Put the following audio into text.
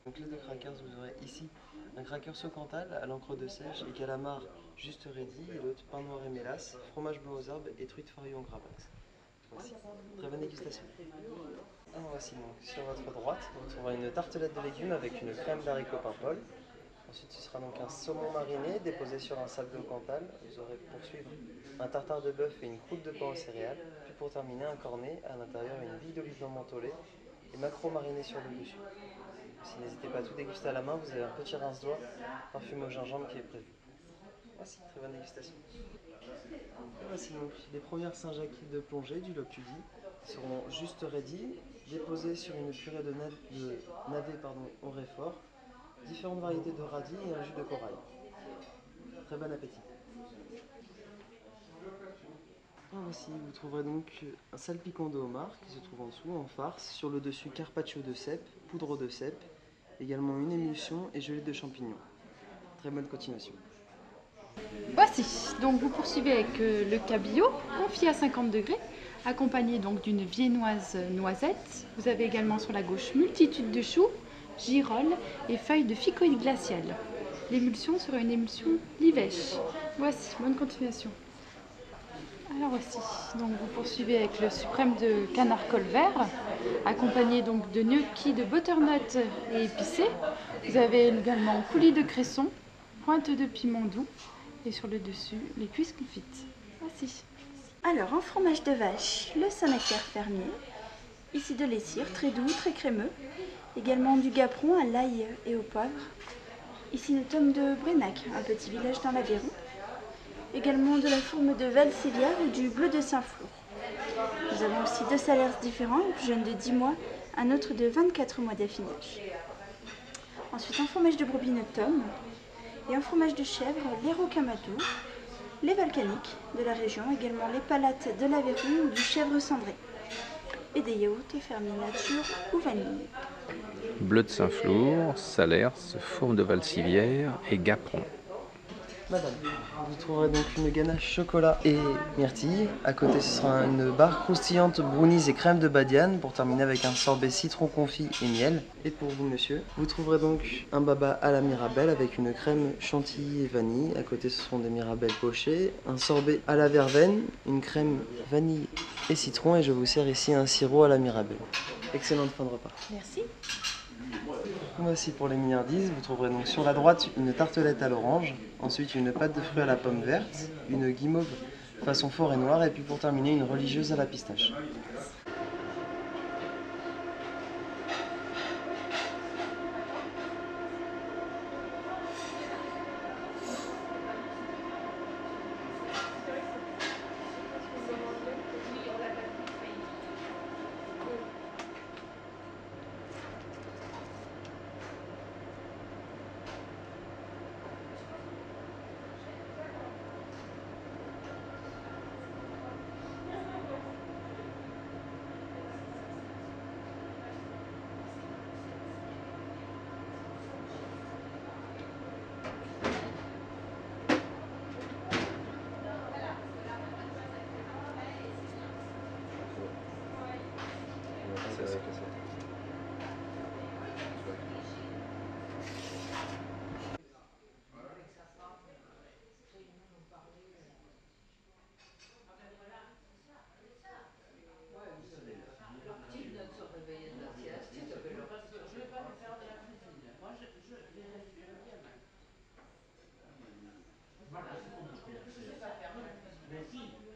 Donc les deux crackers, vous aurez ici un crackers au Cantal à l'encre de sèche et calamar juste ready, et l'autre pain noir et mélasse, fromage blanc aux herbes et truite farine en gravax. Voici. Très bonne dégustation. Alors voici donc sur votre droite, vous trouverez une tartelette de légumes avec une crème d'haricots Paimpol. Ensuite, ce sera donc un saumon mariné déposé sur un sablé au Cantal. Vous aurez pour suivre un tartare de bœuf et une croûte de pain aux céréales. Puis pour terminer, un cornet, à l'intérieur une bille d'olive blanc mentholée et maquereau mariné sur le dessus. Si n'hésitez pas à tout déguster à la main, vous avez un petit rince-doigt parfumé au gingembre qui est prévu. Voici, très bonne dégustation. Et voici donc les premières Saint-Jacques de plongée du Loctudi seront juste ready, déposées sur une purée de navet au réfort, différentes variétés de radis et un jus de corail. Très bon appétit. Ah, voici, vous trouverez donc un salpicon de homard qui se trouve en dessous, en farce. Sur le dessus, carpaccio de cèpe, poudre de cèpe, également une émulsion et gelée de champignons. Très bonne continuation. Voici, donc vous poursuivez avec le cabillaud, confit à 50 degrés, accompagné donc d'une viennoise noisette. Vous avez également sur la gauche multitude de choux, girolles et feuilles de ficoïde glaciale. L'émulsion sera une émulsion livèche. Voici, bonne continuation. Alors voici, donc vous poursuivez avec le suprême de canard colvert, accompagné donc de gnocchis de butternut et épicés. Vous avez également coulis de cresson, pointe de piment doux et sur le dessus les cuisses confites. Voici. Alors, en fromage de vache, le Saint-Nectaire fermier, ici de l'Essire, très doux, très crémeux. Également du gaperon à l'ail et au poivre. Ici une tome de Brénac, un petit village dans l'Aveyron. Également de la fourme de Valsévière ou du bleu de Saint-Flour. Nous avons aussi deux salaires différents, un plus jeune de 10 mois, un autre de 24 mois d'affinage. Ensuite, un fromage de brebis Tome et un fromage de chèvre, les Rocamadour, les volcaniques de la région, également les palates de l'Aveyron ou du chèvre cendré, et des yaourts fermiers nature ou vanille. Bleu de Saint-Flour, Salers, Fourme de Valsivière et Gaperon. Madame, vous trouverez donc une ganache chocolat et myrtille. À côté, ce sera une barre croustillante brownies et crème de badiane pour terminer avec un sorbet citron confit et miel. Et pour vous, monsieur, vous trouverez donc un baba à la mirabelle avec une crème chantilly et vanille. À côté, ce seront des mirabelles pochées, un sorbet à la verveine, une crème vanille et citron. Et je vous sers ici un sirop à la mirabelle. Excellente fin de repas. Merci. Voici pour les milliardises, vous trouverez donc sur la droite une tartelette à l'orange, ensuite une pâte de fruits à la pomme verte, une guimauve façon forêt noire et puis pour terminer une religieuse à la pistache. S'il vient de se réveiller de la sieste, il devait le reste. Je ne vais pas lui faire de la cuisine. Moi, je vérifierai bien même. Voilà, je trouve que je sais pas faire de la cuisine. Mais si,